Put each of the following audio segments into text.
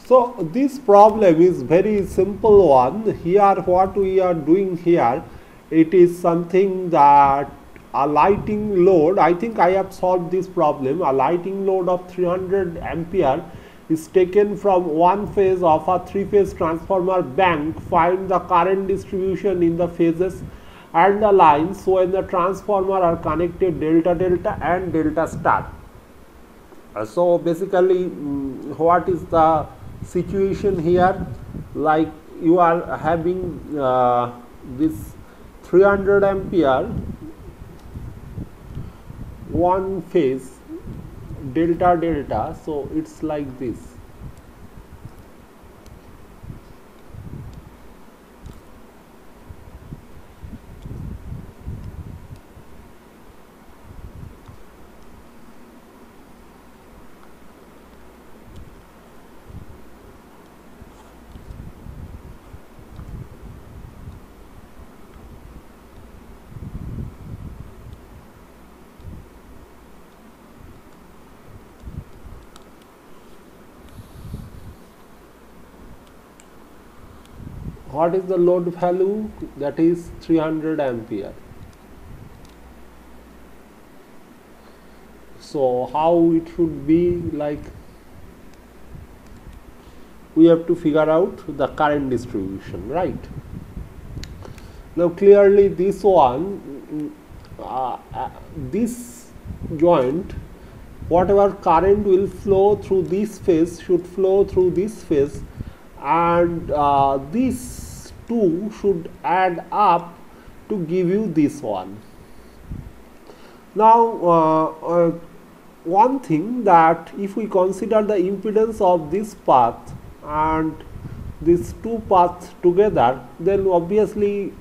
So this problem is very simple one. Here what we are doing here, it is something that a lighting load, I think I have solved this problem. A lighting load of 300 ampere is taken from one phase of a three phase transformer bank. Find the current distribution in the phases and the lines when the transformer are connected delta delta and delta star. So basically, what is the situation here? Like you are having this 300 ampere one phase delta delta, so it's like this. What is the load value? That is 300 ampere. So how it should be, like we have to figure out the current distribution, right? Now clearly this one, this joint, whatever current will flow through this phase should flow through this phase, and these two should add up to give you this one. Now one thing, that if we consider the impedance of this path and these two paths together, then obviously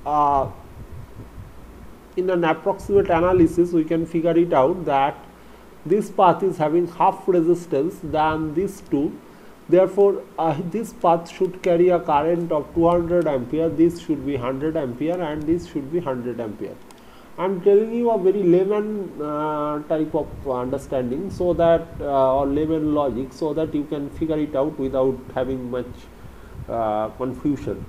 in an approximate analysis we can figure it out that this path is having half resistance than these two. Therefore this path should carry a current of 200 ampere, this should be 100 ampere, and this should be 100 ampere. I am telling you a very layman type of understanding, so that or layman logic, so that you can figure it out without having much confusion.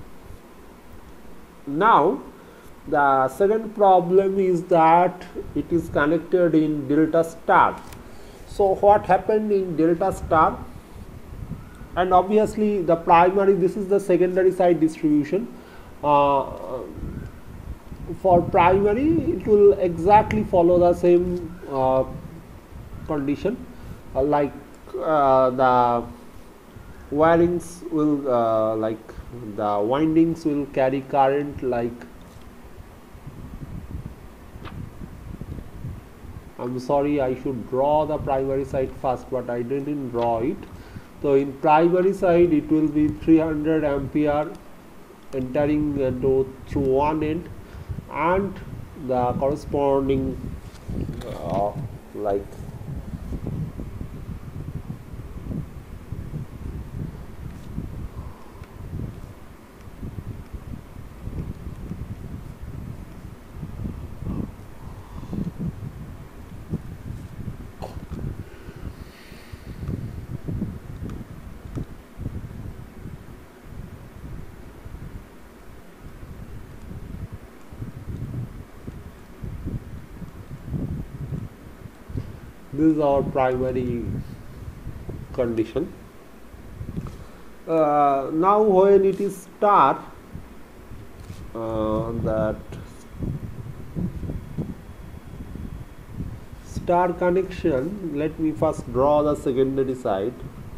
Now the second problem is that it is connected in delta star. So what happened in delta star? And obviously the primary, this is the secondary side distribution. For primary it will exactly follow the same condition, like the wirings will like the windings will carry current, like I'm sorry, I should draw the primary side first, but I didn't draw it. So in primary side it will be 300 ampere entering through one end, and the corresponding like this is our primary condition. Now when it is star, that star connection, let me first draw the secondary side.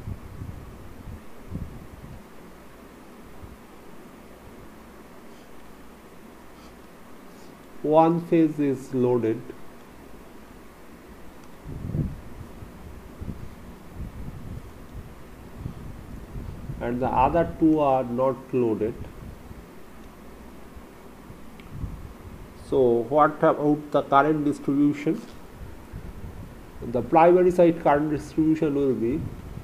One phase is loaded, and the other two are not loaded. So what about the current distribution? The primary side current distribution will be,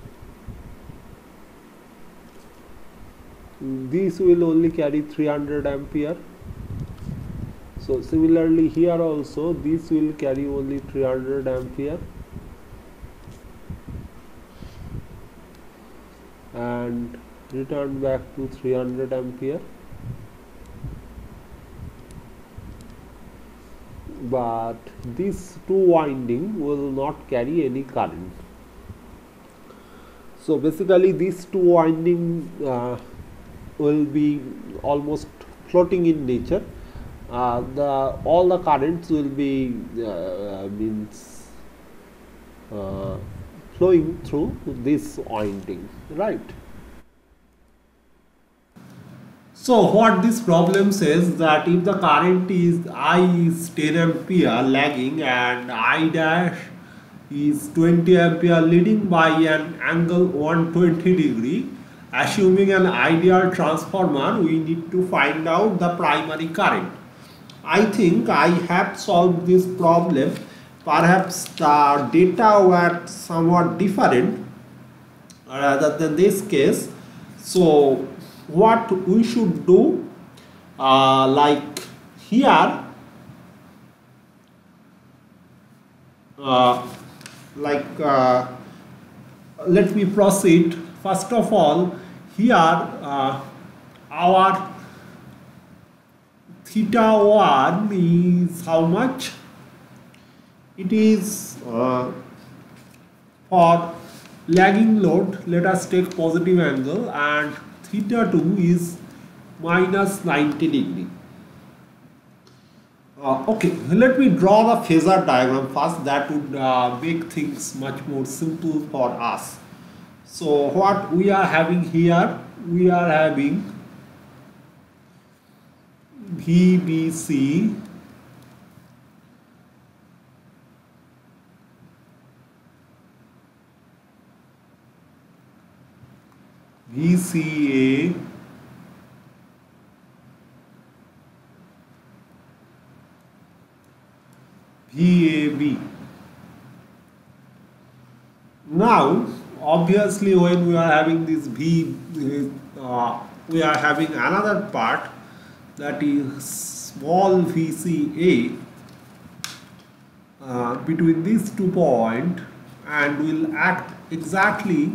this will only carry 300 ampere. So similarly here also this will carry only 300 ampere. and return back to 300 ampere, but this two winding will not carry any current. So basically these two winding will be almost floating in nature. The all the currents will be means uh, flowing through this winding, right? So what this problem says that if the current is I is 10 ampere lagging and I dash is 20 ampere leading by an angle 120 degree, assuming an ideal transformer, we need to find out the primary current. I think I have solved this problem. Perhaps the data were somewhat different rather than this case. So what we should do, like here, uh, like let me proceed. First of all, here our theta 1 is how much? It is for lagging load, let us take positive angle, and theta 2 is minus 90 degree. Okay, let me draw the phasor diagram first. That would make things much more simple for us. So what we are having here, we are having VBC, VCA, VAB. Now, obviously, when we are having this we are having another part, that is small VCA between these 2 points, and will act exactly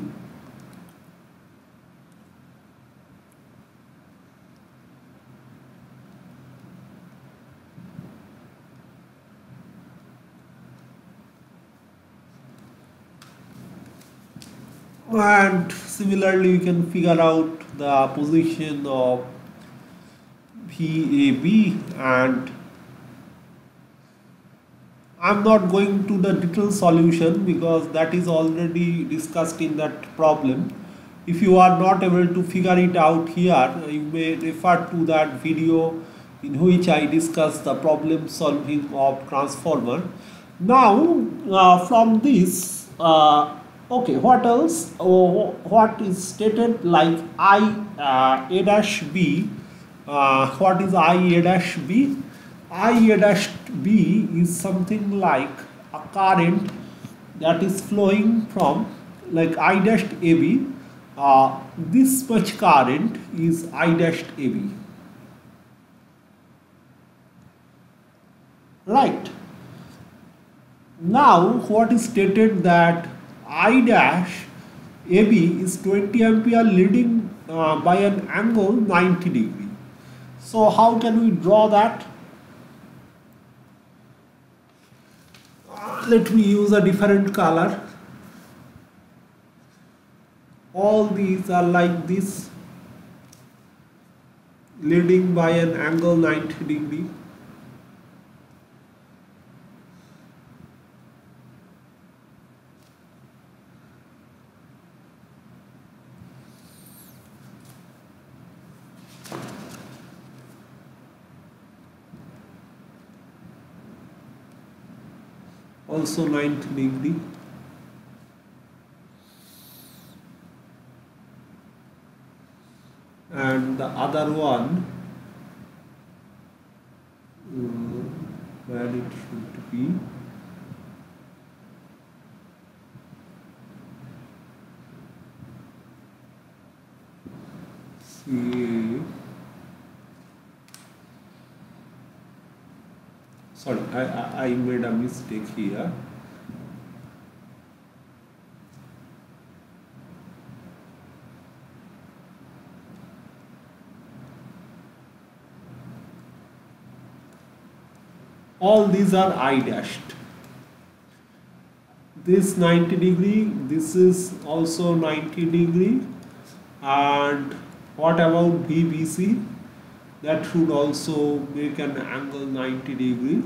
and similarly you can figure out the position of VAB, and I'm not going to the detailed solution because that is already discussed in that problem. If you are not able to figure it out here, you may refer to that video in which I discuss the problem solving of transformer. Now from this, okay, what else? Oh, what is stated like I A dash B? What is I A dash B? I A dash B is something like a current that is flowing from, like I dashed AB. This much current is I dashed AB, right? Now what is stated that I dash AB is 20 ampere leading by an angle 90 degree. So how can we draw that? Let me use a different color. All these are like this, leading by an angle 90 degree. Also 90 degree. And the other one, where it should be, see, sorry, I made a mistake here. all these are I dashed. This 90 degree, this is also 90 degree, and what about BBC? That should also make an angle 90 degree.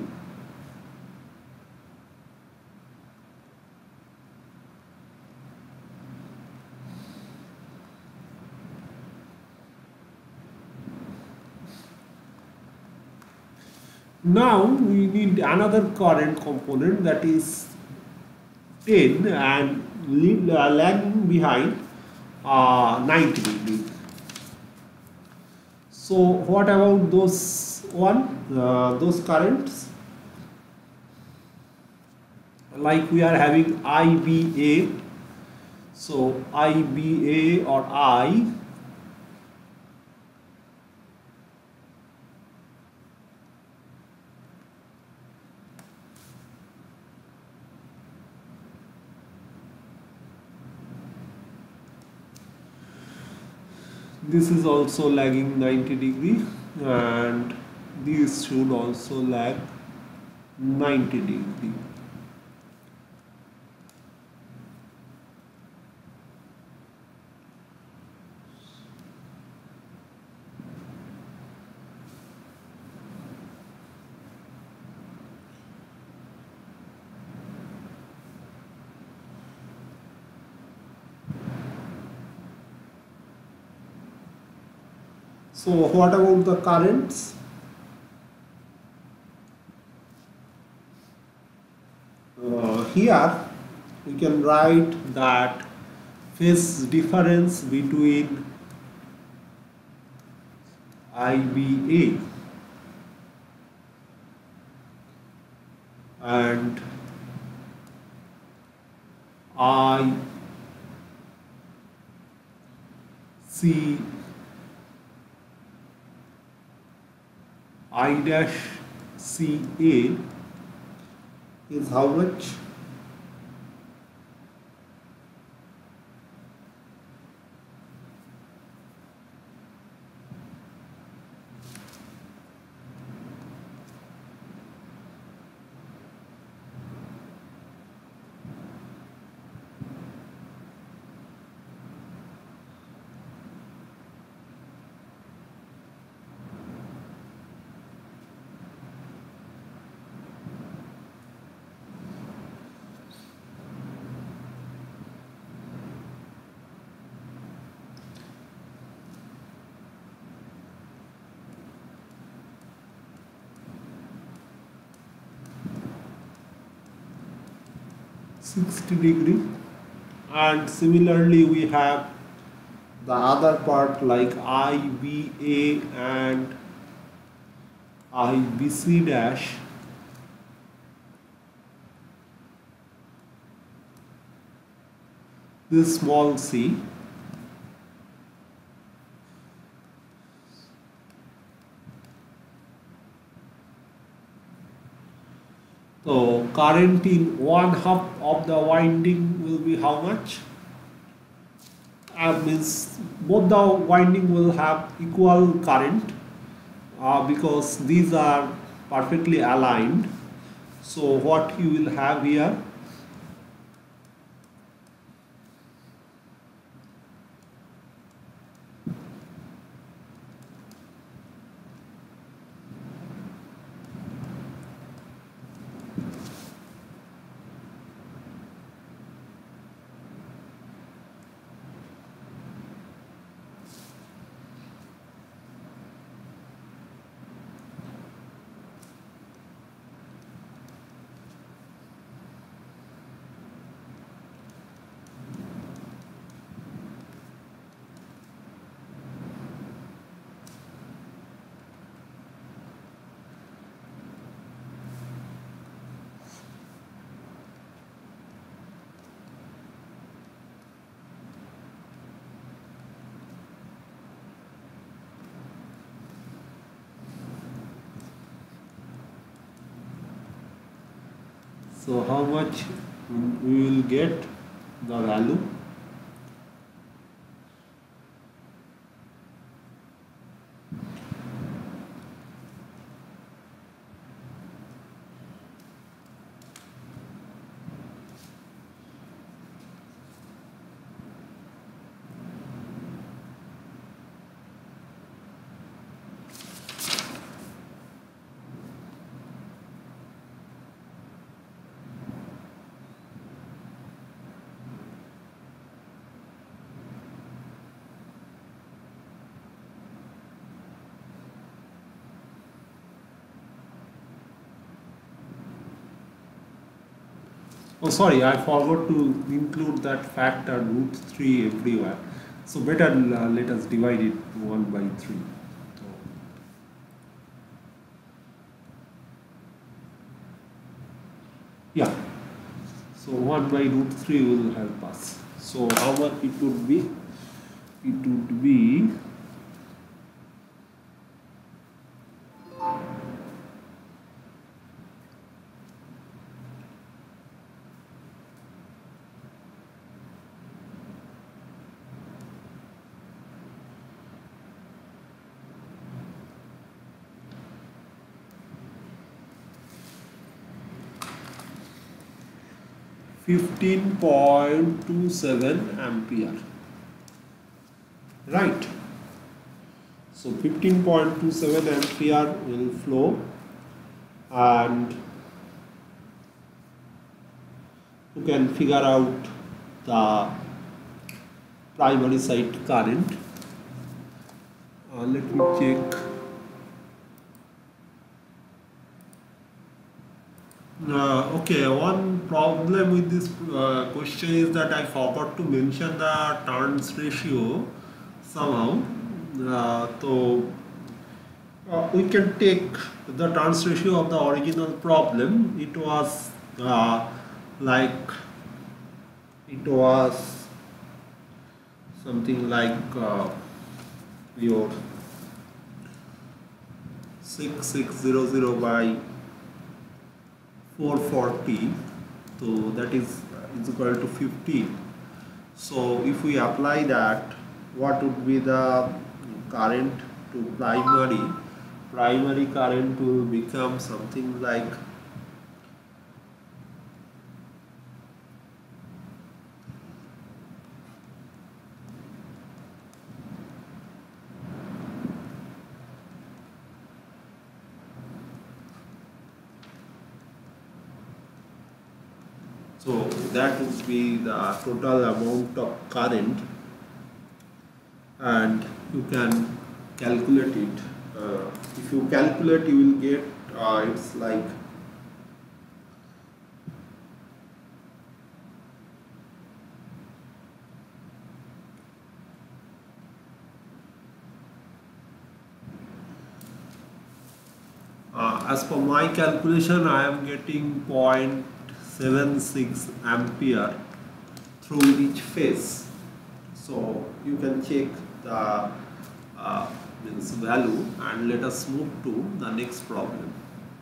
Now we need another current component, that is 10 and lagging behind 90 degree. So what about those currents? Like we are having IBA, so IBA or I, this is also lagging 90 degree, and this should also lag 90 degree. So what about the currents? Here we can write that phase difference between IBA and I dash CA is how much? -60 degree. And similarly we have the other part like IBA and IBC dash. This small c. So current in one half of the winding will be how much? Means both the winding will have equal current because these are perfectly aligned. So what you will have here? So how much we will get the value? Oh, sorry, I forgot to include that factor root 3 everywhere. So better let us divide it 1 by 3. So, yeah, so 1 by root 3 will help us. So how much it would be? It would be 15.27 ampere, right? So 15.27 ampere will flow, and you can figure out the primary side current. Let me check. Okay, one problem with this question is that I forgot to mention the turns ratio somehow. So we can take the turns ratio of the original problem. It was like it was something like your 6600 by 440, so that is equal to 15. So if we apply that, what would be the current to primary? Primary current will become something like so that would be the total amount of current, and you can calculate it. If you calculate, you will get it's like as per my calculation, I am getting 0.76 ampere through each phase. So you can check the this value, and let us move to the next problem.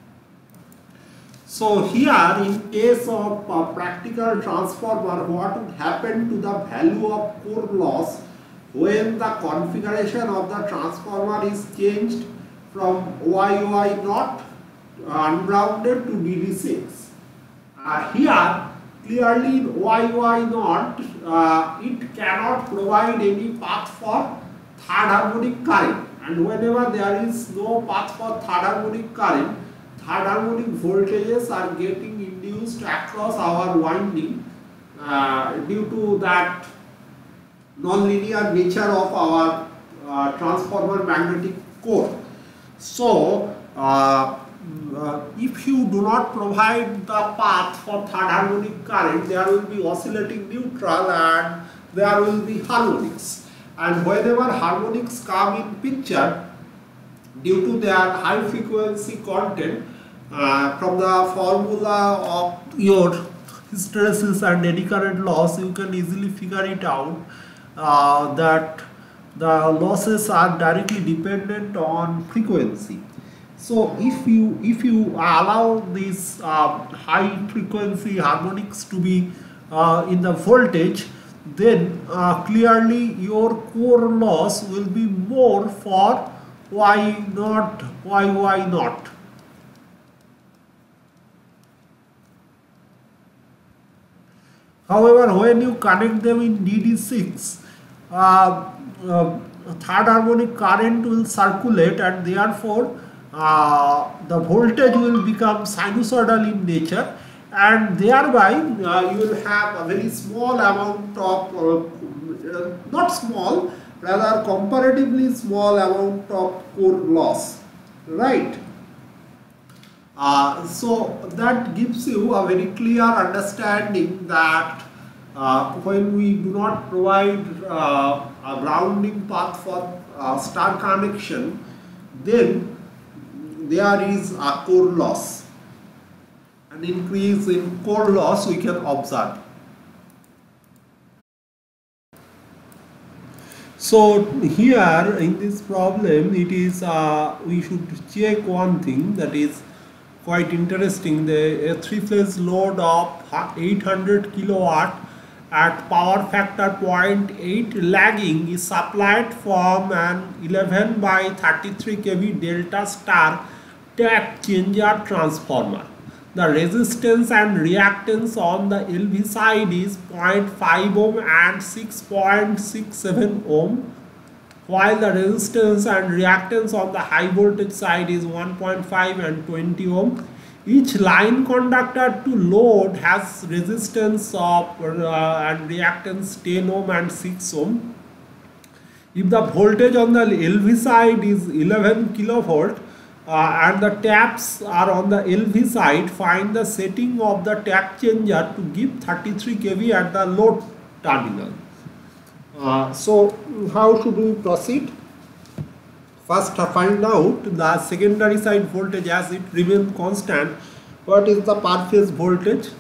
So here, in case of a practical transformer, what would happen to the value of core loss when the configuration of the transformer is changed from YY not ungrounded to DD6? Here, clearly in YY not, it cannot provide any path for third harmonic current, and whenever there is no path for third harmonic current, third harmonic voltages are getting induced across our winding due to that non-linear nature of our transformer magnetic core. So if you do not provide the path for third harmonic current, there will be oscillating neutral and there will be harmonics. And whenever harmonics come in picture, due to their high frequency content, from the formula of your hysteresis and eddy current loss, you can easily figure it out that the losses are directly dependent on frequency. So if you allow these high frequency harmonics to be in the voltage, then clearly your core loss will be more for Y naught, YY naught. However, when you connect them in DD6, third harmonic current will circulate, and therefore the voltage will become sinusoidal in nature, and thereby you will have a very small amount of not small, rather comparatively small amount of core loss, right? So that gives you a very clear understanding that when we do not provide a grounding path for star connection, then there is a core loss. An increase in core loss we can observe. So here in this problem, it is we should check one thing that is quite interesting. The three-phase load of 800 kilowatt at power factor 0.8 lagging is supplied from an 11 by 33 kV delta star tap changer transformer. The resistance and reactance on the LV side is 0.5 ohm and 6.67 ohm, while the resistance and reactance on the high voltage side is 1.5 and 20 ohm. Each line conductor to load has resistance of and reactance 10 ohm and 6 ohm. If the voltage on the LV side is 11 kilovolt and the taps are on the LV side, find the setting of the tap changer to give 33 kV at the load terminal. So how should we proceed? First, find out the secondary side voltage as it remains constant. What is the per phase voltage?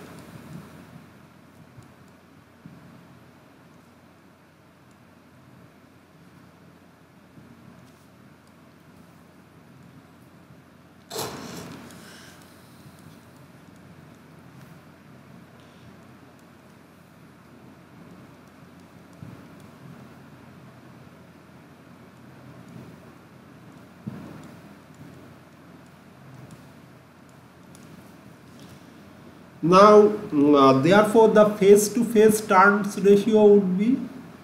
Now, therefore, the phase to phase turns ratio would be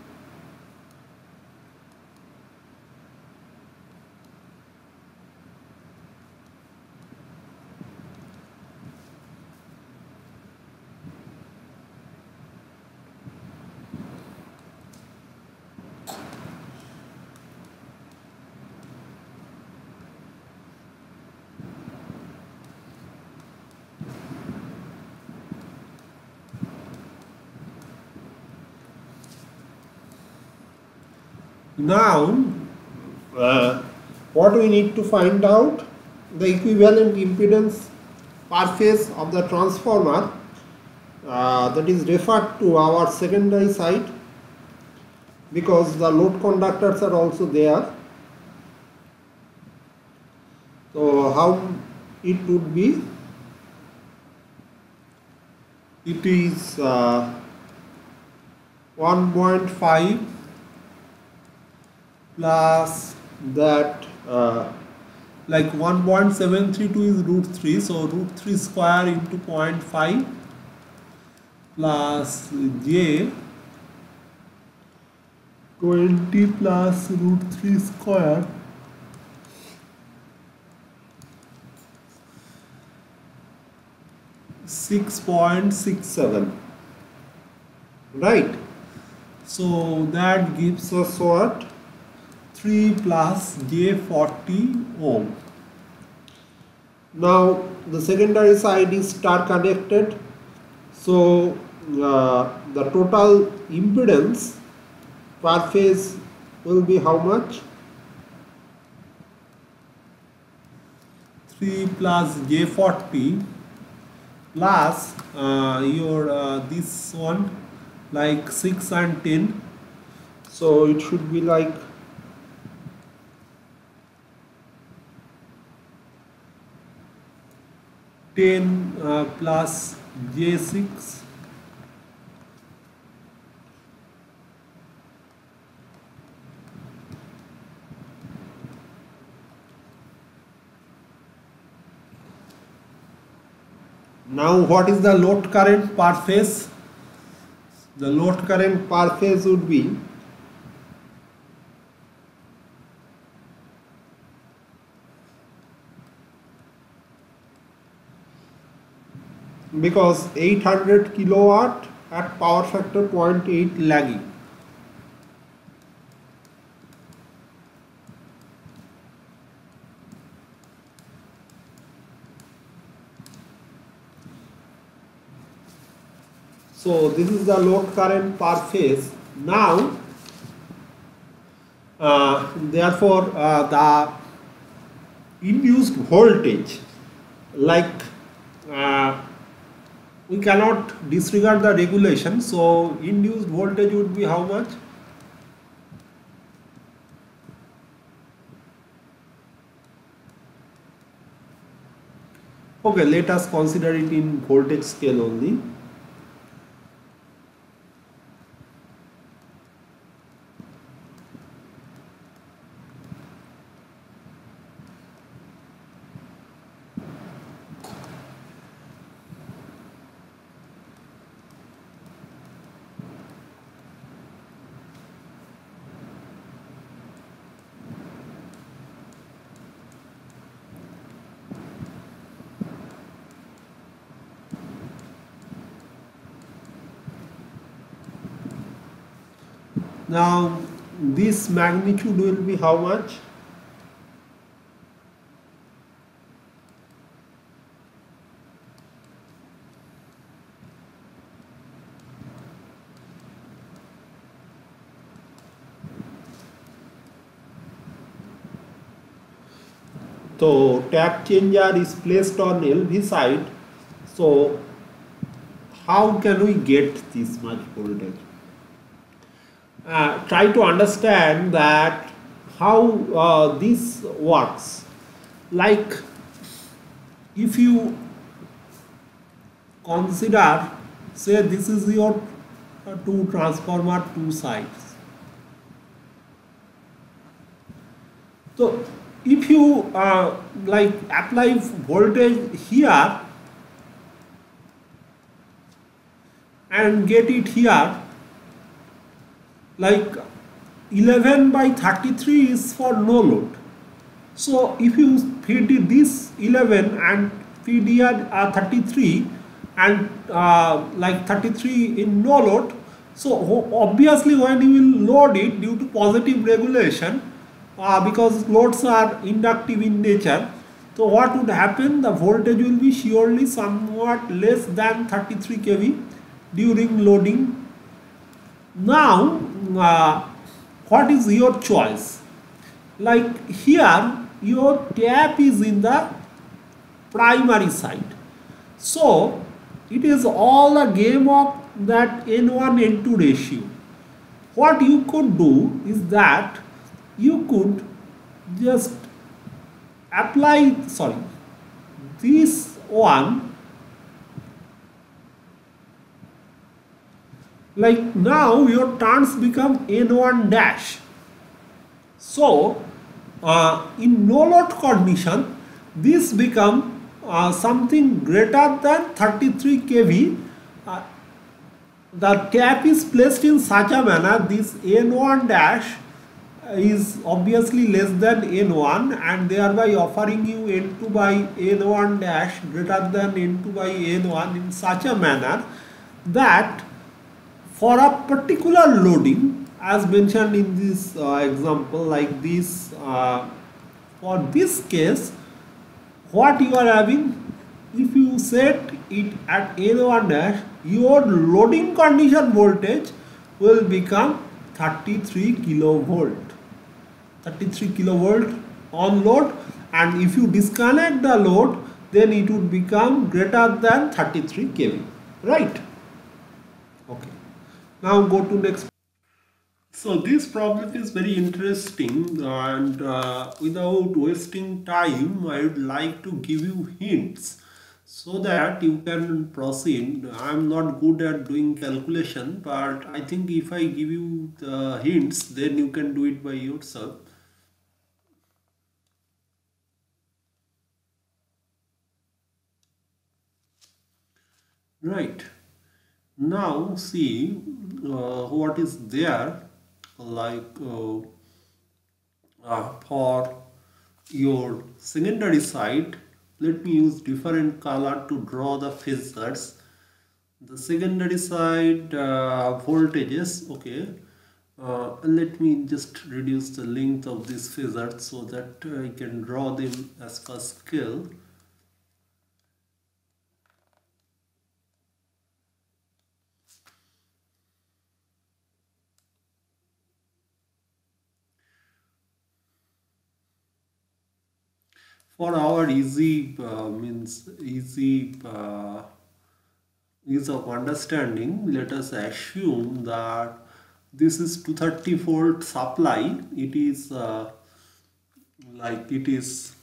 now what we need to find out the equivalent impedance per phase of the transformer that is referred to our secondary side, because the load conductors are also there. So how it would be? It is 1.5 plus that like 1.732 is root 3, so root 3 square into 0.5 plus j 20 plus root 3 square 6.67, right? So that gives us what? 3 plus J40 ohm. Now the secondary side is star connected, so the total impedance per phase will be how much? 3 plus J40 plus your this one like 6 and 10, so it should be like 10 plus J6 Now what is the load current per phase? The load current per phase would be because 800 kilowatt at power factor 0.8 lagging. So this is the load current per phase. Now, therefore, the induced voltage, like uh, we cannot disregard the regulation, so induced voltage would be how much? Okay, let us consider it in voltage scale only. Now, this magnitude will be how much? So tap changer is placed on LV side. So how can we get this much voltage? Try to understand that how this works. Like if you consider, say this is your two transformer, two sides. So if you like apply voltage here and get it here, like 11 by 33 is for no load. So if you feed it this 11 and feed here 33 and like 33 in no load, so obviously when you will load it due to positive regulation, because loads are inductive in nature, so what would happen? The voltage will be surely somewhat less than 33 kV during loading. Now, what is your choice? Like here, your tap is in the primary side. So, it is all a game of that N1 N2 ratio. What you could do is that you could just apply, sorry, this one, like now your turns become N1 dash. So in no load condition, this become something greater than 33 kV. The tap is placed in such a manner, this N1 dash is obviously less than N1 and thereby offering you N2 by N1 dash greater than N2 by N1 in such a manner that for a particular loading, as mentioned in this example, like this, for this case, what you are having, if you set it at N1 dash, your loading condition voltage will become 33 kilovolt. 33 kilovolt on load, and if you disconnect the load, then it would become greater than 33 kV, right? Okay. Now go to next. So this problem is very interesting, and without wasting time, I would like to give you hints so that you can proceed. I'm not good at doing calculation, but I think if I give you the hints, then you can do it by yourself. Right. Now see what is there, like for your secondary side. Let me use different color to draw the phasors. The secondary side voltages, okay. Let me just reduce the length of this phasor so that I can draw them as per scale. For our easy means easy ease of understanding, let us assume that this is 230 volt supply. It is like it is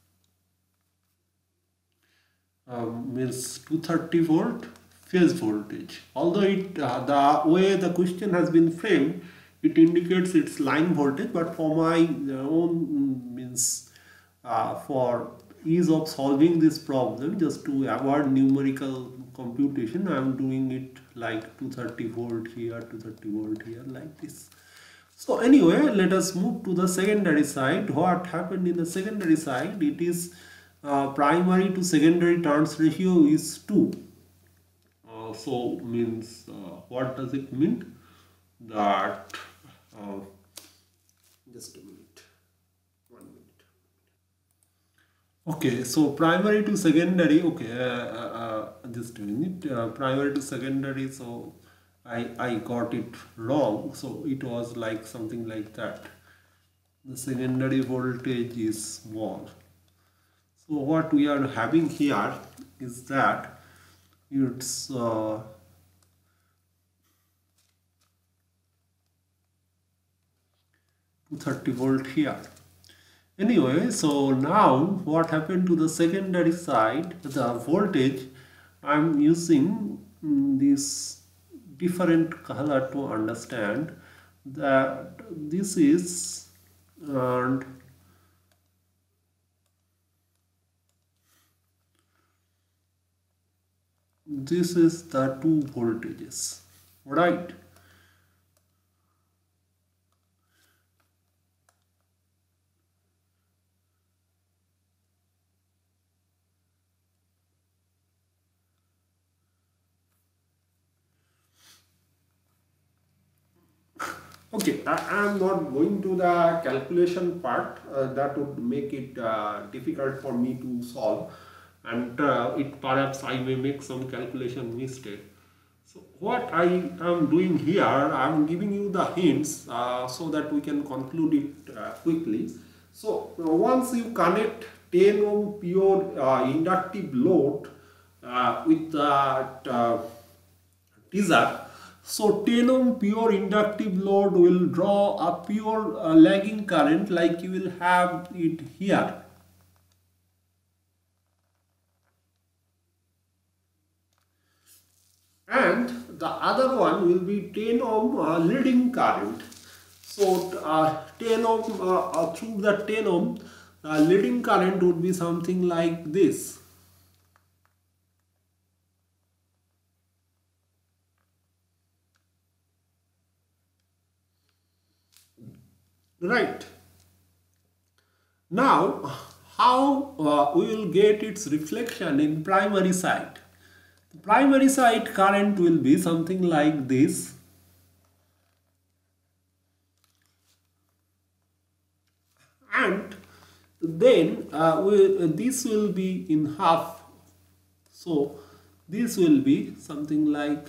means 230 volt phase voltage. Although it the way the question has been framed, it indicates its line voltage, but for my own means for ease of solving this problem, just to avoid numerical computation, I am doing it like 230 volt here, 230 volt here, like this. So anyway, let us move to the secondary side. What happened in the secondary side? It is primary to secondary turns ratio is 2. So means what does it mean? That just a minute, 1 minute. Okay, so primary to secondary. Okay, just a minute. Primary to secondary. So I got it wrong. So it was like something like that. The secondary voltage is small. So what we are having here is that it's 230 volt here. Anyway, so now what happened to the secondary side, the voltage, I'm using this different color to understand that this is, and this is the two voltages, right? Okay, I am not going to the calculation part. That would make it difficult for me to solve, and it perhaps I may make some calculation mistake. So what I am doing here, I am giving you the hints so that we can conclude it quickly. So once you connect 10 ohm pure inductive load with that teaser, so 10 ohm pure inductive load will draw a pure lagging current like you will have it here. And the other one will be 10 ohm leading current. So 10 ohm through the 10 ohm leading current would be something like this. Right. Now, how we will get its reflection in primary side? The primary side current will be something like this. And then this will be in half. So this will be something like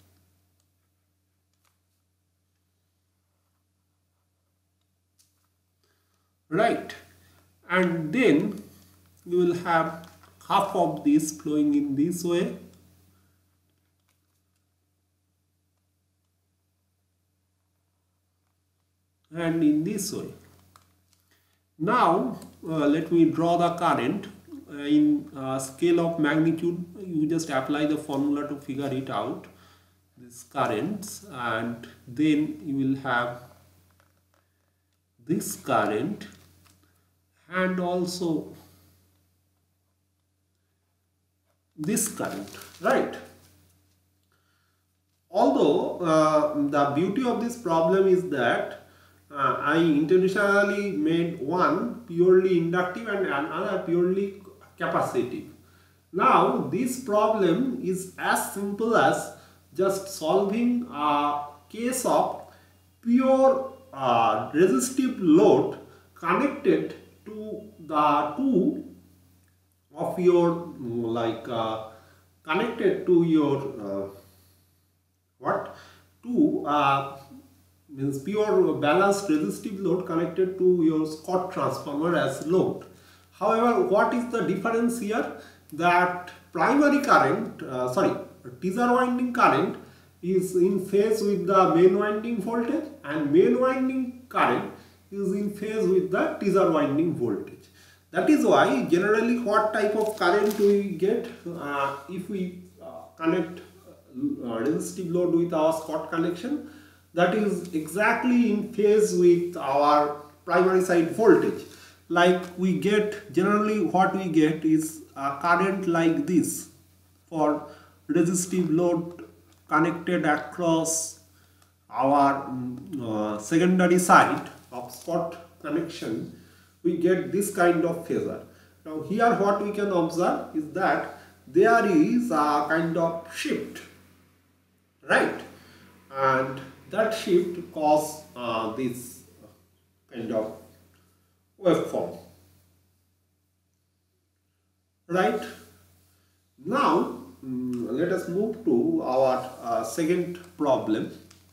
right, and then you will have half of this flowing in this way, and in this way. Now let me draw the current in scale of magnitude. You just apply the formula to figure it out, this currents, and then you will have this current and also this current, right? Although the beauty of this problem is that I intentionally made one purely inductive and another purely capacitive. Now this problem is as simple as just solving a case of pure resistive load connected to the two of your connected to your what to means pure balanced resistive load connected to your Scott transformer as load. However, what is the difference here? That primary current, teaser winding current is in phase with the main winding voltage, and main winding current is in phase with the teaser winding voltage. That is why generally what type of current we get if we connect resistive load with our Scott connection, that is exactly in phase with our primary side voltage. Like we get, generally what we get is a current like this for resistive load connected across our secondary side of Scott connection. We get this kind of phasor. Now here what we can observe is that there is a kind of shift, right? And that shift cause this kind of waveform, right? Now let us move to our second problem.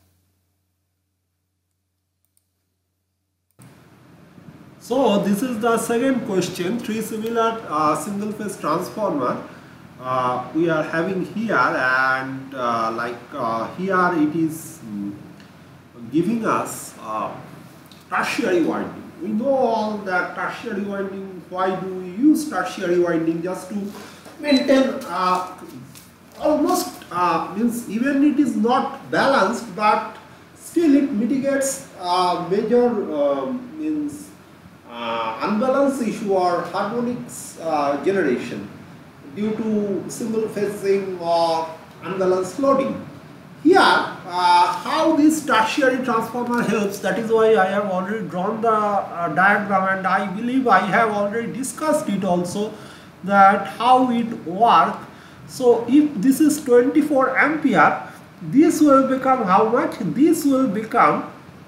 So this is the second question. Three similar single phase transformer we are having here, and here it is giving us tertiary winding. We know all that tertiary winding. Why do we use tertiary winding? Just to maintain almost means even it is not balanced, but still it mitigates major means unbalanced issue or harmonics generation due to single phasing or unbalanced loading. Here, how this tertiary transformer helps, that is why I have already drawn the diagram, and I believe I have already discussed it also, that how it works. So if this is 24 ampere, this will become how much? This will become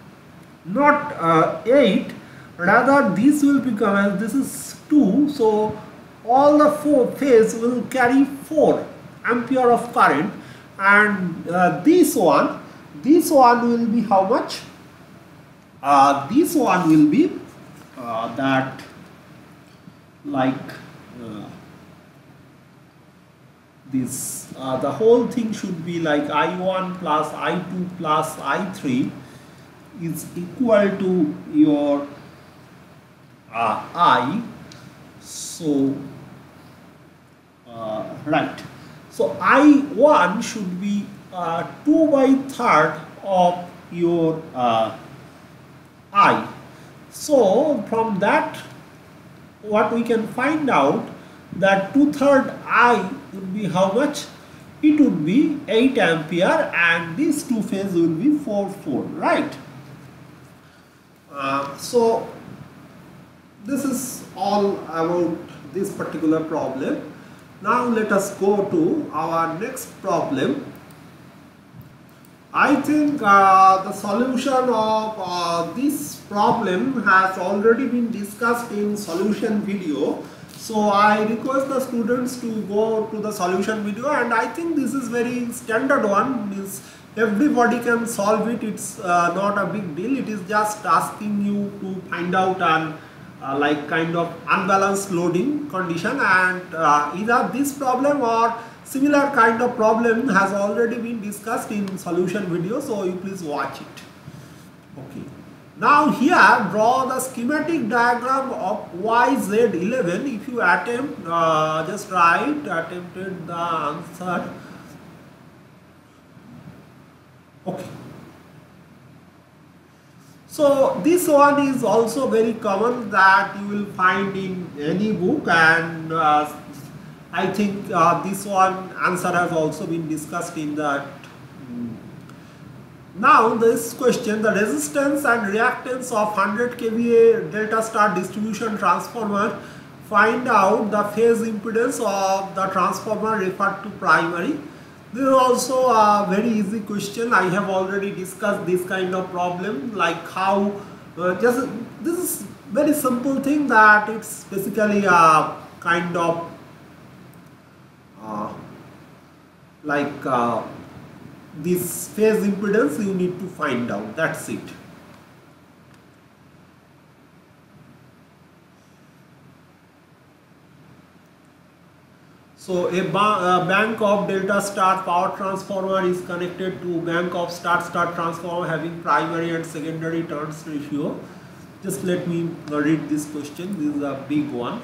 not 8, rather this will become, as this is 2, so all the four phase will carry 4 ampere of current, and this one will be how much? This one will be that like this the whole thing should be like I1 plus I2 plus I3 is equal to your I. So right, so I1 should be 2/3 of your I. So from that what we can find out, that 2/3 I would be how much? It would be 8 ampere, and these two phase will be 4/4, right? So this is all about this particular problem. Now let us go to our next problem. I think the solution of this problem has already been discussed in solution video. So I request the students to go to the solution video, and I think this is very standard one. Means everybody can solve it. It's not a big deal. It is just asking you to find out an like kind of unbalanced loading condition, and either this problem or similar kind of problem has already been discussed in solution video, so you please watch it. Okay, now here draw the schematic diagram of YZ11. If you attempt, just write attempted the answer. Okay. So this one is also very common that you will find in any book, and I think this one answer has also been discussed in that. Now this question, the resistance and reactance of 100 kVA delta star distribution transformer, find out the phase impedance of the transformer referred to primary. This is also a very easy question. I have already discussed this kind of problem, like how just this is very simple thing, that it's basically a kind of this phase impedance you need to find out. That's it. So a bank of delta star power transformer is connected to bank of star star transformer having primary and secondary turns ratio. Just let me read this question. This is a big one.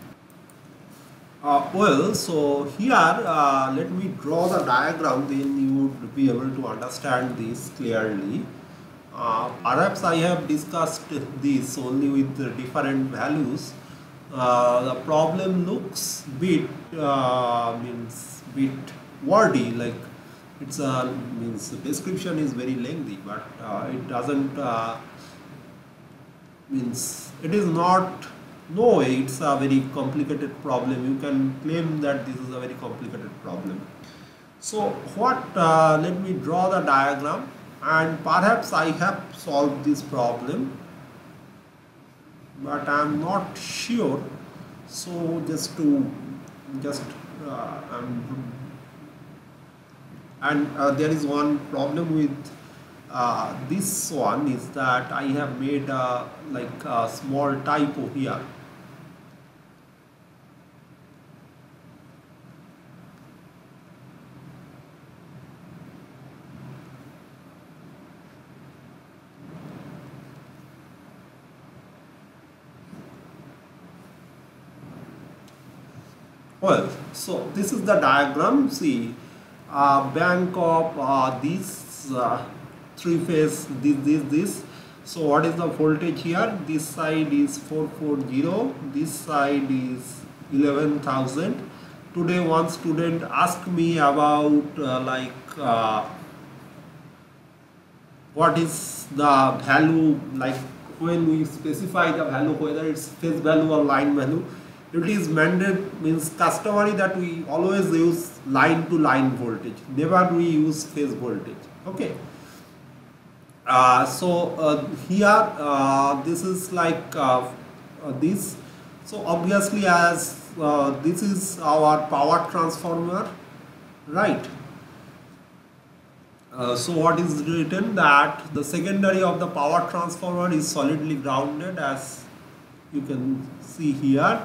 Well, so here let me draw the diagram, then you would be able to understand this clearly. Perhaps I have discussed this only with the different values. The problem looks means bit wordy, like it's means the description is very lengthy, but it doesn't means it is not. No way, it's a very complicated problem. You can claim that this is a very complicated problem. So what, let me draw the diagram, and perhaps I have solved this problem, but I am not sure. So just to, just, there is one problem with this one, is that I have made like a small typo here. Well, so this is the diagram. See, bank of these three phase, this. So what is the voltage here? This side is 440, this side is 11,000. Today one student asked me about what is the value, like when we specify the value, whether it's phase value or line value. It is mandated, means customary, that we always use line to line voltage, never we use phase voltage. Okay. Here this is like this. So obviously, as this is our power transformer, right? So what is written, that the secondary of the power transformer is solidly grounded, as you can see here.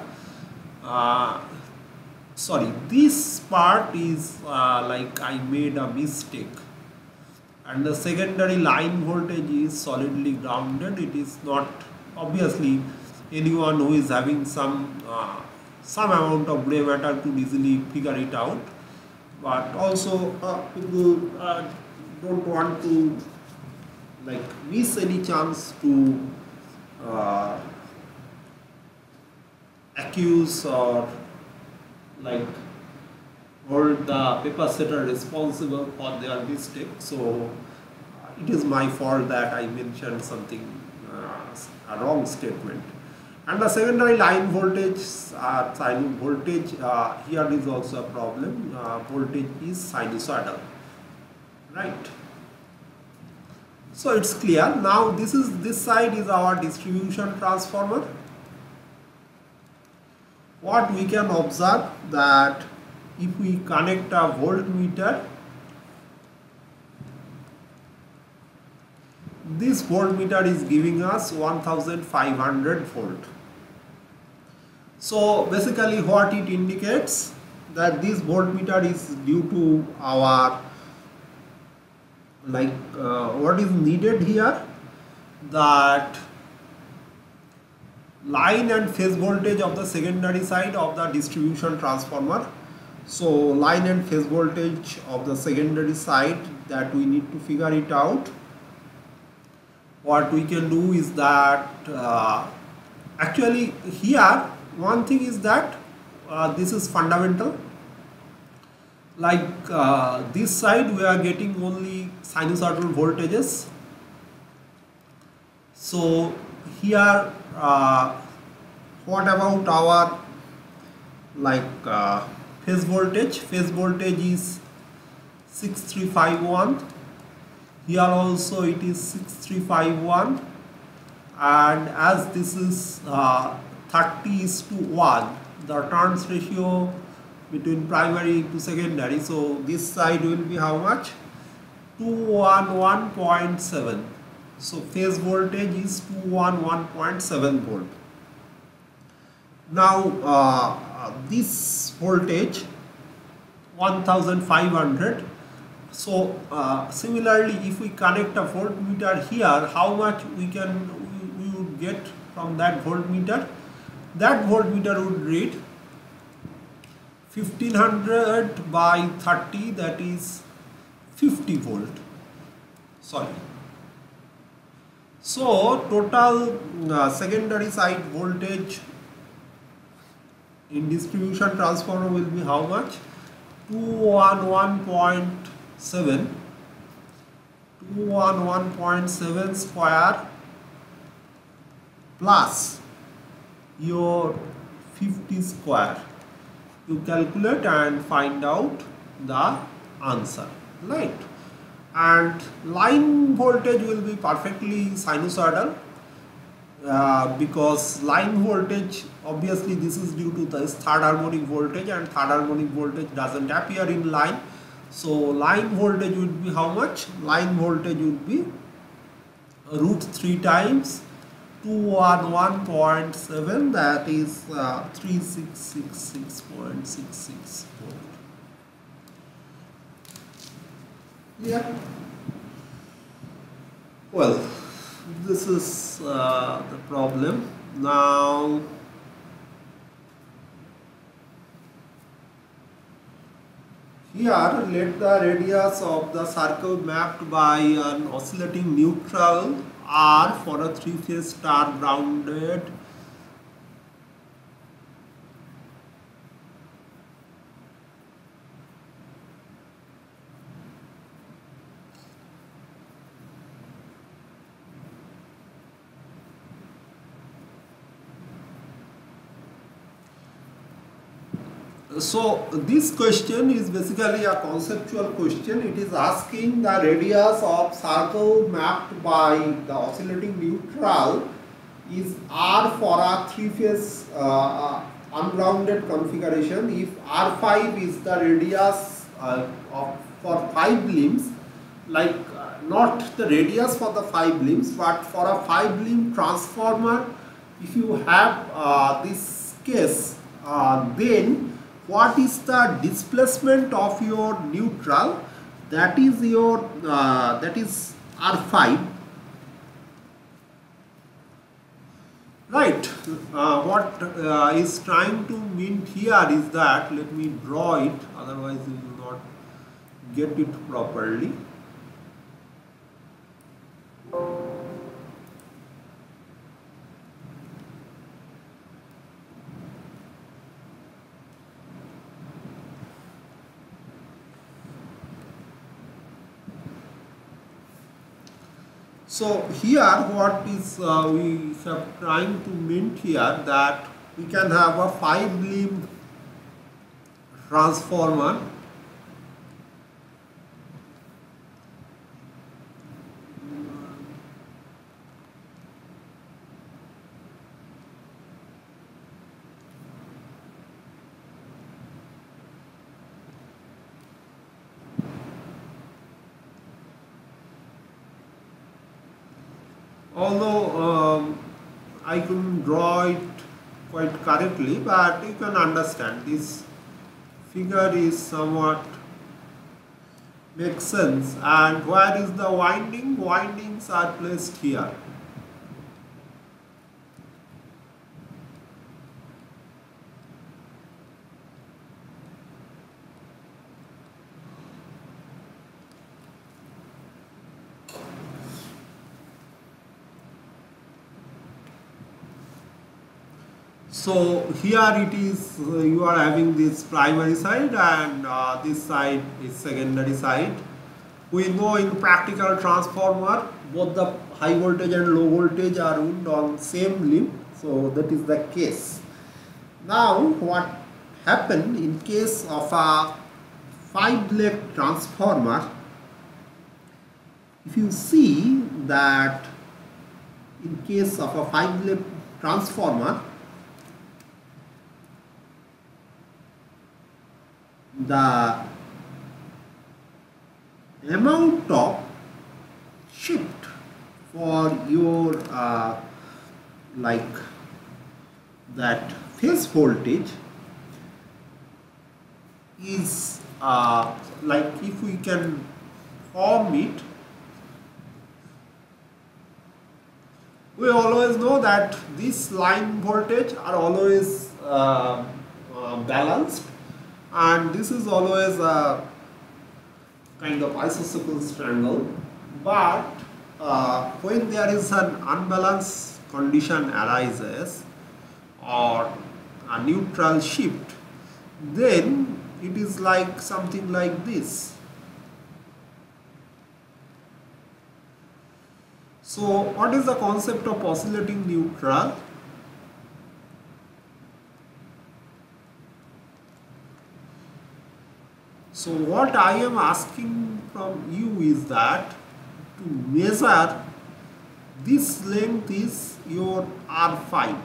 Sorry, this part is like I made a mistake, and the secondary line voltage is solidly grounded. It is not, obviously anyone who is having some amount of gray matter could easily figure it out, but also people don't want to like miss any chance to accuse or like hold the paper setter responsible for their mistake. So it is my fault that I mentioned something, a wrong statement. And the secondary line voltage, here is also a problem. Voltage is sinusoidal, right? So it's clear. Now this side is our distribution transformer. What we can observe, that if we connect a voltmeter, this voltmeter is giving us 1500 volt. So basically what it indicates, that this voltmeter is due to our like what is needed here, that line and phase voltage of the secondary side of the distribution transformer. So line and phase voltage of the secondary side, that we need to figure it out. What we can do is that actually here one thing is that this is fundamental, like this side we are getting only sinusoidal voltages. So here what about our like phase voltage? Phase voltage is 6351. Here also it is 6351, and as this is 30:1, the turns ratio between primary to secondary, so this side will be how much? 211.7. So phase voltage is 211.7 volt. Now this voltage 1500. So similarly, if we connect a voltmeter here, how much we would get from that voltmeter? That voltmeter would read 1500 by 30, that is 50 volt. Sorry. So total secondary side voltage in distribution transformer will be how much? 211.7 square plus your 50 square. You calculate and find out the answer, right? And line voltage will be perfectly sinusoidal, because line voltage, obviously this is due to this third harmonic voltage, and third harmonic voltage doesn't appear in line. So line voltage would be how much? Line voltage would be √3 times 211.7, that is 3666.66 volt. Yeah. Well, this is the problem. Now here, let the radius of the circle mapped by an oscillating neutral R for a three-phase star grounded So this question is basically a conceptual question. It is asking the radius of circle mapped by the oscillating neutral is R for a three-phase ungrounded configuration. If R5 is the radius for 5 limbs, like not the radius for the 5 limbs, but for a 5-limb transformer, if you have this case, then what is the displacement of your neutral? That is your that is R5, right? What is trying to mean here is that, let me draw it, otherwise you will not get it properly. So here what is we have trying to mean here, that we can have a 5-limb transformer although I couldn't draw it quite correctly, but you can understand this figure is somewhat makes sense. And where is the winding? Windings are placed here. So here it is, you are having this primary side, and this side is secondary side. We know in practical transformer, both the high voltage and low voltage are wound on same limb. So that is the case. Now what happened in case of a 5-leg transformer? If you see that in case of a 5-leg transformer, the amount of shift for your like that phase voltage is like if we can form it, we always know that this line voltage are always balanced, and this is always a kind of isosceles triangle. But when there is an unbalanced condition arises or a neutral shift, then it is like something like this. So what is the concept of oscillating neutral? So what I am asking from you is that to measure this length is your R5.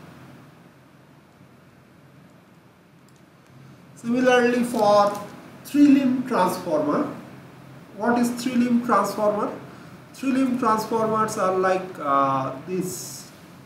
Similarly for three-limb transformer, what is three-limb transformer? Three-limb transformers are like this.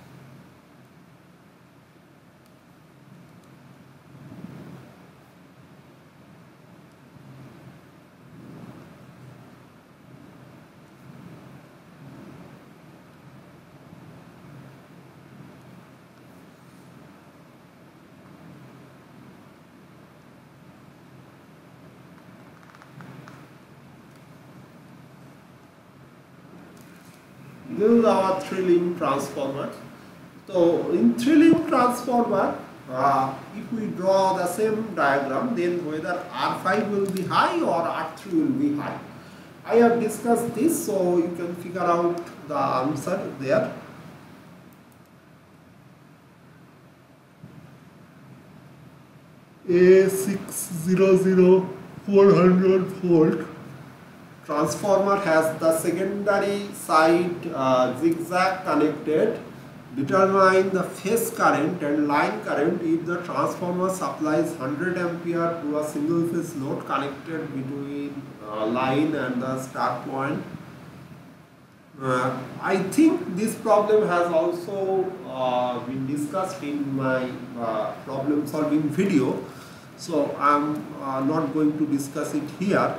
This is our three-limb transformer. So in three-limb transformer, if we draw the same diagram, then whether R5 will be high or R3 will be high. I have discussed this, so you can figure out the answer there. A 600 400 volt transformer has the secondary side zigzag connected. Determine the phase current and line current if the transformer supplies 100 ampere to a single phase load connected between line and the start point. I think this problem has also been discussed in my problem solving video, so I am not going to discuss it here.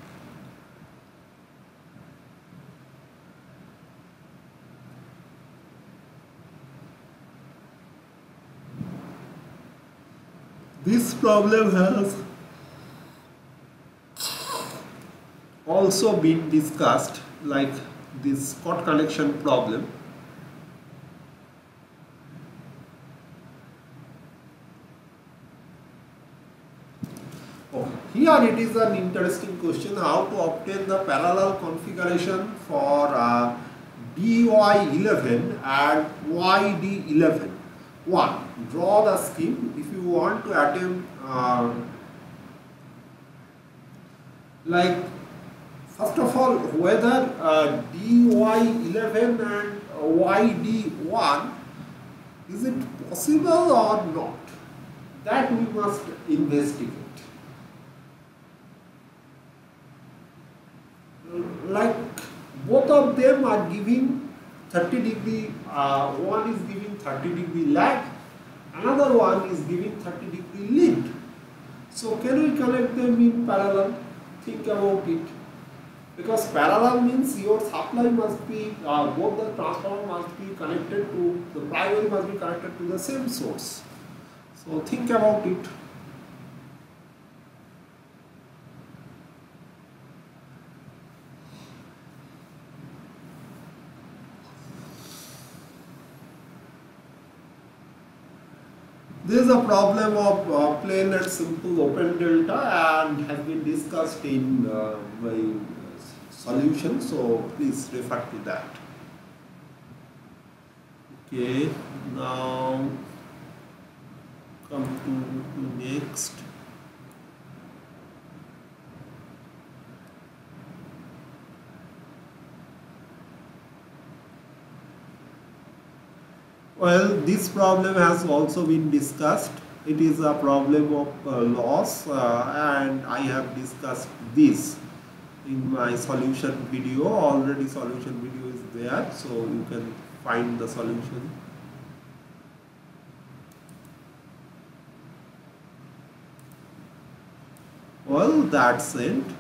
This problem has also been discussed, like this Scott connection problem. Oh, here it is an interesting question, how to obtain the parallel configuration for DY11 and YD11. 1. Draw the scheme. If you want to attempt like first of all whether DY11 and YD1 is it possible or not, that we must investigate. Like both of them are giving 30-degree, one is giving 30-degree lag, another one is giving 30-degree lead. So can we connect them in parallel? Think about it. Because parallel means your supply must be, both the transformer must be connected to, the primary must be connected to the same source. So think about it. This is a problem of plain and simple open delta and has been discussed in my solution, so please refer to that. Okay, now come to next. Well, this problem has also been discussed. It is a problem of loss and I have discussed this in my solution video. Already solution video is there, so you can find the solution. example, that's it.